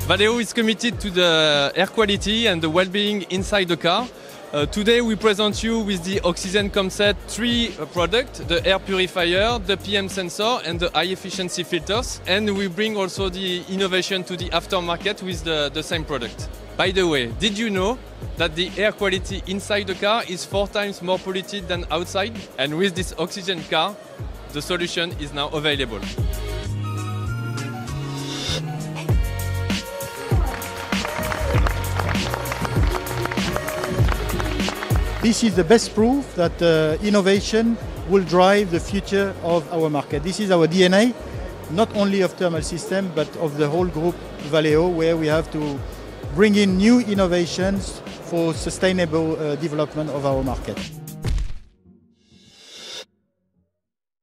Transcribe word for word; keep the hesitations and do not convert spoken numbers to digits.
Valeo is committed to the air quality and the well-being inside the car. Uh, today we present you with the Oxygen ComSet three uh, product, the air purifier, the P M sensor and the high efficiency filters. And we bring also the innovation to the aftermarket with the, the same product. By the way, did you know that the air quality inside the car is four times more polluted than outside? And with this Oxygen car, the solution is now available. This is the best proof that uh, innovation will drive the future of our market. This is our D N A, not only of Thermal Systems, but of the whole group Valeo, where we have to bring in new innovations for sustainable uh, development of our market.